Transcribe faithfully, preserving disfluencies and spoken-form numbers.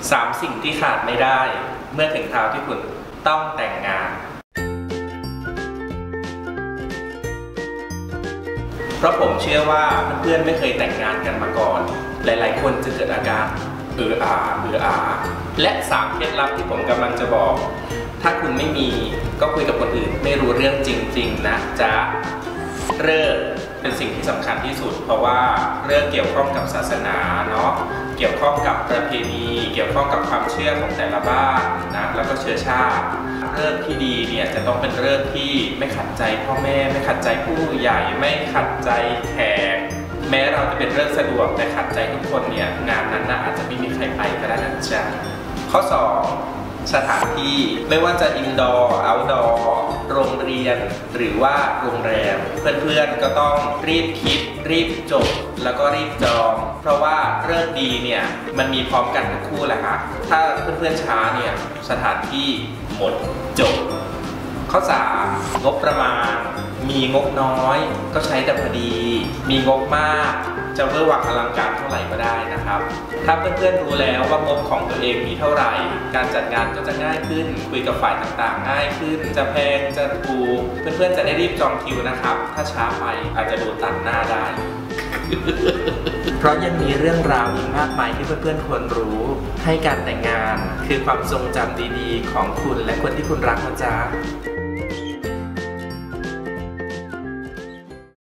สามสิ่งที่ขาดไม่ได้เมื่อถึงคราวที่คุณต้องแต่งงานเพราะผมเชื่อว่าเพื่อนๆไม่เคยแต่งงานกันมาก่อนหลายๆคนจะเกิดอาการเอออาเอออาและสามเคล็ดลับที่ผมกำลังจะบอกถ้าคุณไม่มีก็คุยกับคนอื่นไม่รู้เรื่องจริงๆนะจ๊ะเลิกเป็นสิ่งที่สำคัญที่สุดเพราะว่าเรื่องเกี่ยวข้องกับศาสนาเนาะเกี่ยวข้องกับประเพณีเกี่ยวข้องกับความเชื่อของแต่ละบ้านนะแล้วก็เชื้อชาติเรื่องที่ดีเนี่ยจะต้องเป็นเรื่องที่ไม่ขัดใจพ่อแม่ไม่ขัดใจผู้ใหญ่ไม่ขัดใจแขกแม้เราจะเป็นเรื่องสะดวกแต่ขัดใจทุกคนเนี่ยงานนั้นน่ะอาจจะไม่มีใครไปก็ได้นะจ๊ะข้อสองสถานที่ไม่ว่าจะอินดอร์เอาท์ดอร์โรงเรียนหรือว่าโรงแรมเพื่อนๆก็ต้องรีบคิดรีบจบแล้วก็รีบจองเพราะว่าเรื่องดีเนี่ยมันมีพร้อมกันทั้งคู่แหละฮะถ้าเพื่อนๆช้าเนี่ยสถานที่หมดจบข้อสามงบประมาณมีงบน้อยก็ใช้แต่พอดีมีงบมากจะเวอร์วังอลังการเท่าไหร่ก็ได้นะครับถ้าเพื่อนๆรู้แล้วว่างบของตัวเองมีเท่าไหร่การจัดงานก็จะง่ายขึ้นคุยกับฝ่ายต่างๆง่ายขึ้นจะแพงจะถูกเพื่อนๆจะได้รีบจองคิวนะครับถ้าช้าไปอาจจะโดนตัดหน้าได้ เพราะยังมีเรื่องราวอีกมากมายที่เพื่อนๆควรรู้ให้การแต่งงานคือความทรงจำดีๆของคุณและคนที่คุณรักนะจ๊ะ